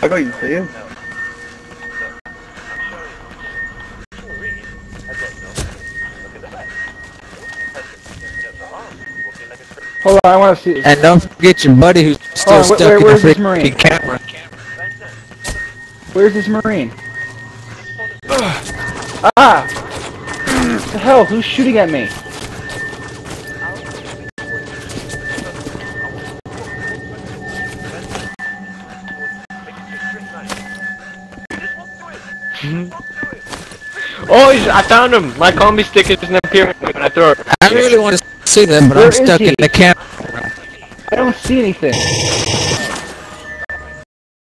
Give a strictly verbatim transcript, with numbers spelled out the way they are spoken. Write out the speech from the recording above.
I know you see him. Hold on, I want to see this. And don't forget your buddy who's still Oh, stuck where, in where's the this Marine? freaking camera. Where's this Marine? Ah! What the hell? Who's shooting at me? Oh, he's, I found him! My combi stick isn't appearing when I throw it. I really want to see them, but Where I'm is stuck he? in the camera. I don't see anything.